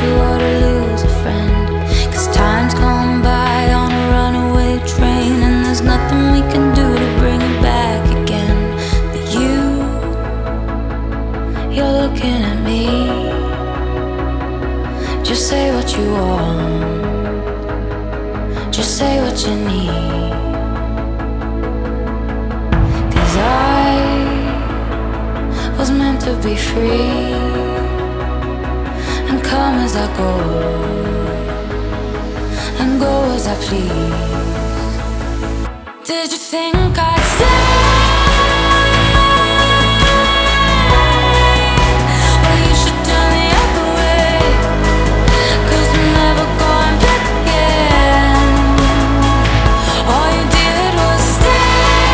you or to lose a friend. 'Cause time's gone by on a runaway train, and there's nothing we can do to bring it back again. But you're looking at me. Just say what you want, just say what you need. 'Cause I was meant to be free and come as I go and go as I please. Did you think I'd stay? Well, you should turn the other way, 'cause we're never going back again. All you did was stay,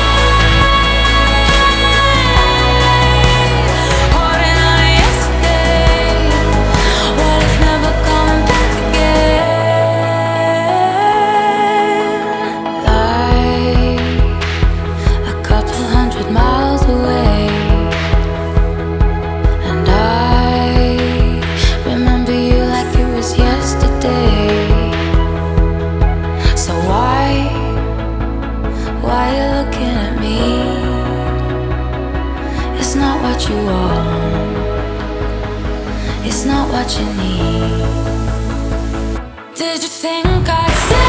holding on to yesterday. Well, it's never coming back again. Like a couple 100 miles away, and I remember you like it was yesterday. So why you looking at me? It's not what you want, it's not what you need. Did you think I'd stay?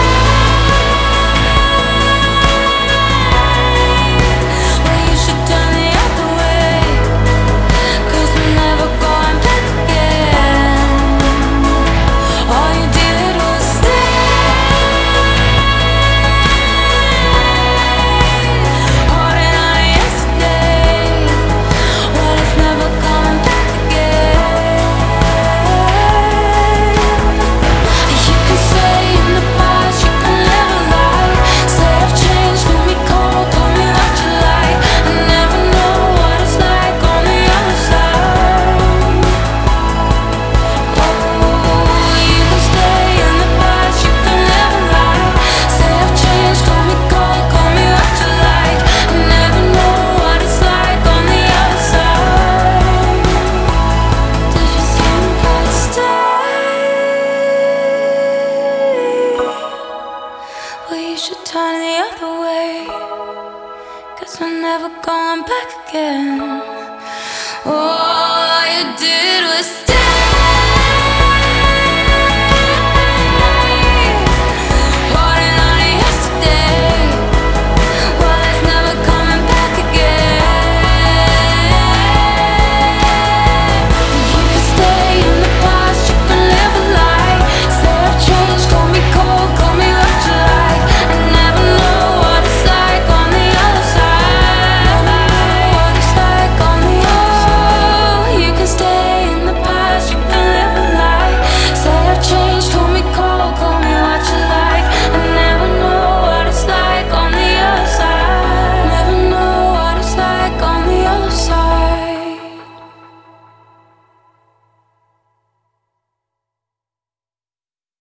Well, you should turn the other way, 'cause we're never going back again. All you did was stay, holding on to yesterday. Well, it's never coming back again. You can say in the past you can never lie. Say I've changed, call me cold, call me what you like. I never know what it's like on the other side. Oh, you can stay in the past, you can never lie. Say I've changed, call me cold, call me what you like. I never know what it's like on the other side. Did you think I'd stay? Well, you should turn the other way, 'cause we're never going back again.